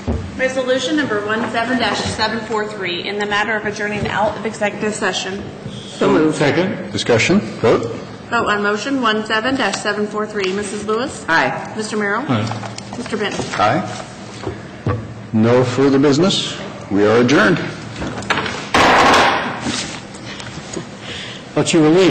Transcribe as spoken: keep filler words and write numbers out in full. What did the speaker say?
Resolution number seventeen seven forty-three, in the matter of adjourning out of executive session. So moved. Second. Discussion. Vote. Vote on motion seventeen seven forty-three. Missus Lewis? Aye. Mister Merrill? Aye. Mister Benton? Aye. No further business. We are adjourned. But you were leaving.